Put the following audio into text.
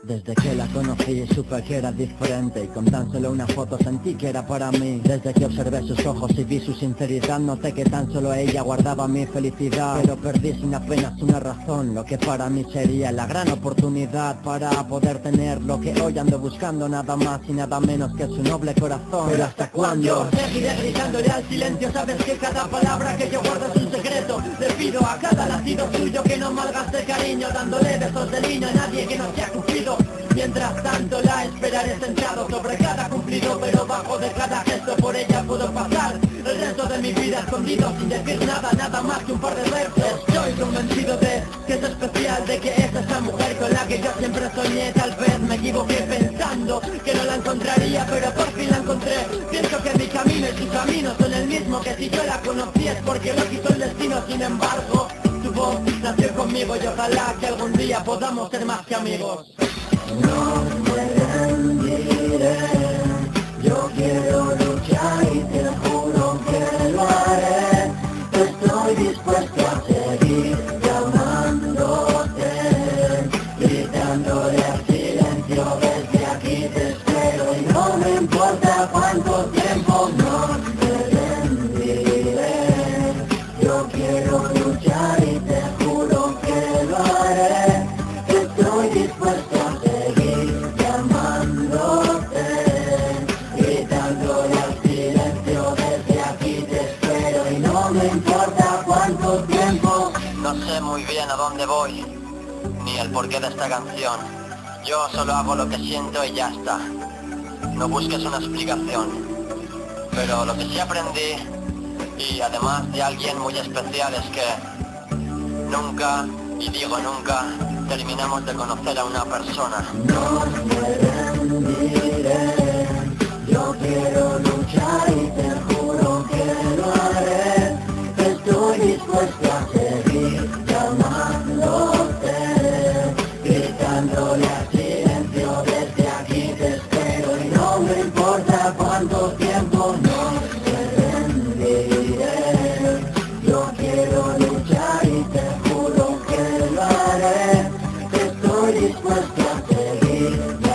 Desde que la conocí supe que era diferente y con tan solo una foto sentí que era para mí. Desde que observé sus ojos y vi su sinceridad noté que tan solo ella guardaba mi felicidad. Pero perdí sin apenas una razón lo que para mí sería la gran oportunidad para poder tener lo que hoy ando buscando, nada más y nada menos que su noble corazón. Pero ¿hasta cuándo? Seguiré gritándole al silencio, sabes que cada palabra que yo guardo es un secreto. Le pido a cada latido suyo que no malgaste cariño, dándole besos de niño a nadie que no sea cumplido. Mientras tanto la esperaré sentado sobre cada cumplido, pero bajo de cada gesto por ella puedo pasar el resto de mi vida escondido sin decir nada, nada más que un par de versos. Estoy convencido de que es especial, de que es esa mujer con la que yo siempre soñé. Tal vez me equivoqué pensando que no la encontraría, pero por fin la encontré. Pienso que mi camino y su camino son el mismo, que si yo la conocí es porque lo quiso el destino. Sin embargo, su voz nació conmigo y ojalá que algún día podamos ser más que amigos. No me rendiré, yo quiero luchar y te juro que lo haré. Estoy dispuesto a seguir llamándote, gritándole al silencio, desde aquí te espero y no me importa cuánto tiempo. No me rendiré, yo quiero luchar y te juro que lo haré. Estoy dispuesto a seguir llamándote, gritándole al silencio, desde aquí te espero y no me importa cuánto tiempo. No sé muy bien a dónde voy, ni el porqué de esta canción. Yo solo hago lo que siento y ya está. No busques una explicación. Pero lo que sí aprendí, y además de alguien muy especial, es que nunca, y digo nunca, terminamos de conocer a una persona. No me rendiré, yo quiero luchar y te juro que lo haré. Estoy dispuesto a seguir llamándote, gritándole al silencio, desde aquí te espero y no me importa cuánto tiempo. No me rendiré, yo quiero luchar y te juro que lo haré. Estoy dispuesto a seguir